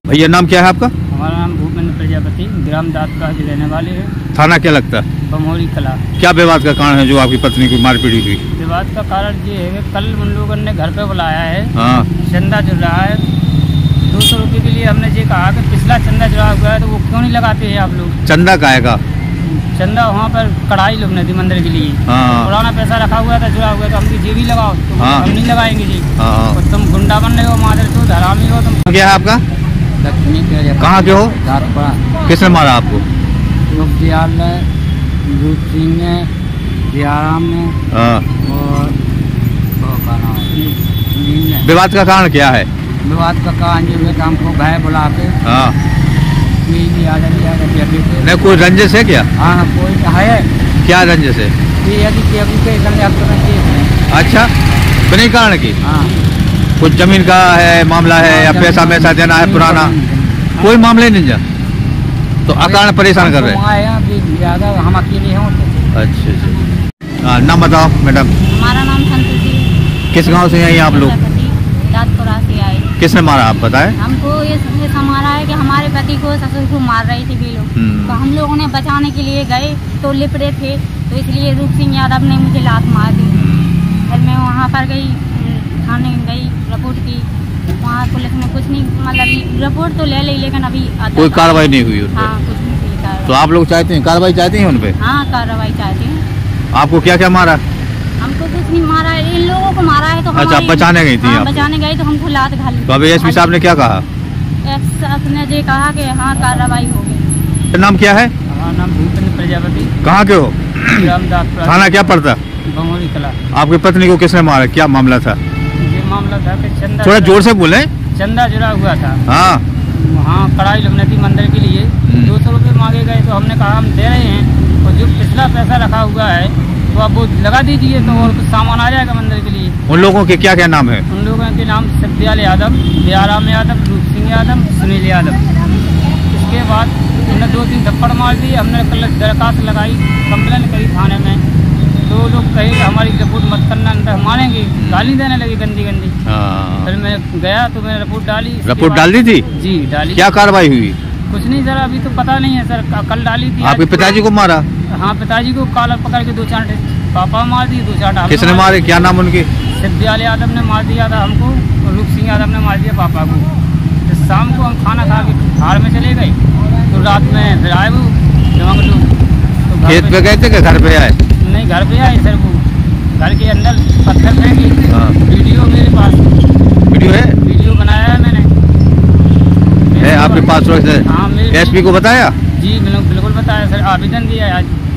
भैया नाम क्या है आपका? हमारा नाम भूपेंद्र प्रजापति, ग्राम दादका के रहने वाले हैं। थाना क्या लगता है? बमोरी कला। क्या विवाद का कारण है जो आपकी पत्नी की मारपीट हुई? विवाद का कारण ये है कि कल उन लोगों ने घर पे बुलाया है। हाँ। चंदा जुड़ रहा है 200 रुपये के लिए। हमने ये कहा कि पिछला चंदा जुड़ा हुआ है तो वो क्यों नहीं लगाते हैं आप लोग? चंदा का आएगा? चंदा वहाँ पर कढ़ाई लोग ने दी मंदिर के लिए। हाँ। पुराना पैसा रखा हुआ था, जुड़ा हुआ था। हम ये भी लगाओ तो हाँ। हम नहीं लगाएंगे जी। हाँ। तो तुम गुंडा बन रहे हो, मादर चोद हरामी हो तुम। क्या है आपका? कहाँ के हो? किसने मारा आपको? दयाल ने, रूप सिंह ने, दयाराम ने और विवाद का कारण क्या है? विवाद का कारण ये है कि हमको भय बुला के नहीं कोई रंजिश है क्या? हाँ कोई है। क्या रंजिश है? अच्छा, बिना कारण की? हाँ। कुछ जमीन का है मामला है या पैसा मैसा देना है पुराना? कोई मामले नहीं जा तो अकारण परेशान कर रहे हैं। हम अकेले हैं। अच्छा। नाम बताओ मैडम। हमारा नाम संतोषी। किस गांव से हैं आप लोग? दादपुरा से आए। किसने मारा आप बताएं? हमको ये हमारा है कि हमारे पति को ससुर को मार रहे थे वे लोग। तो हम लोगों ने बचाने के लिए गए तो लिपटे थे, तो इसलिए रूप सिंह यादव ने मुझे लात मार दी। फिर मैं वहाँ पर गई, थाने गई, रिपोर्ट की। वहाँ पुलिस ने कुछ नहीं, मतलब रिपोर्ट तो ले ली लेकिन अभी कोई कार्रवाई नहीं हुई उन पे? हाँ, कुछ नहीं हुई। तो आप लोग चाहते हैं कार्रवाई चाहते हैं उन पे? हाँ, कार्रवाई चाहते हैं। आपको क्या क्या मारा? हमको कुछ नहीं मारा है, इन लोगों को मारा है। तो अच्छा, बचाने गई थी? हाँ, बचाने गई तो हमको लात घाली। तो अभी एसपी साहब ने क्या कहा? एसपी ने ये कहा कि हाँ कार्रवाई होगी। नाम क्या है? हमारा नाम भूपेंद्र प्रजापति। कहाँ के हो? ग्राम दादपुरा। थाना क्या पड़ता? बमोरी कला। आपकी पत्नी को किसने मारा? क्या मामला था? ये मामला था कि चंदा, थोड़ा जोर से बोले। चंदा जुड़ा हुआ था। हाँ। वहाँ कढ़ाई लोग ने दी मंदिर के लिए। 200 रुपये मांगे गए तो हमने कहा हम दे रहे हैं, और जो पिछला पैसा रखा हुआ है तो आप वो लगा दीजिए तो और कुछ सामान आ जाएगा मंदिर के लिए। उन लोगों के क्या क्या नाम है? उन लोगों के नाम दयाल यादव, दयाराम यादव, रूप सिंह यादव, सुनील यादव। इसके बाद उन्होंने 2-3 थप्पड़ मार दिए। हमने कल दरखास्त लगाई, कंप्लेन करी थाने में, तो लोग कहे हमारी रिपोर्ट मत करना, अंदर मारेंगे, गाली देने लगी गंदी गंदी। फिर मैं गया तो मैंने रिपोर्ट डाली। रिपोर्ट डाल दी थी? जी डाली। क्या कार्रवाई हुई? कुछ नहीं सर, अभी तो पता नहीं है सर। कल डाली थी। आपके पिताजी को मारा? हाँ, पिताजी को कॉलर पकड़ के 2-4 पापा मार दिए, 2-4। किसने मारे? क्या नाम उनके? दयाल यादव ने मार दिया था हमको, और रूप सिंह यादव ने मार दिया पापा को। तो शाम को हम खाना खा के हार में चले गए, तो रात में फिर आए वो तो खेत पे गए थे कि घर पे आए? नहीं, घर पे आए सर। वो घर के अंदर पत्थर फेंके। वीडियो मेरे पास। वीडियो है? वीडियो बनाया है मैंने। है आपके पास? हाँ, एसपी को बताया? जी बिल्कुल बताया सर, आवेदन दिया है आज।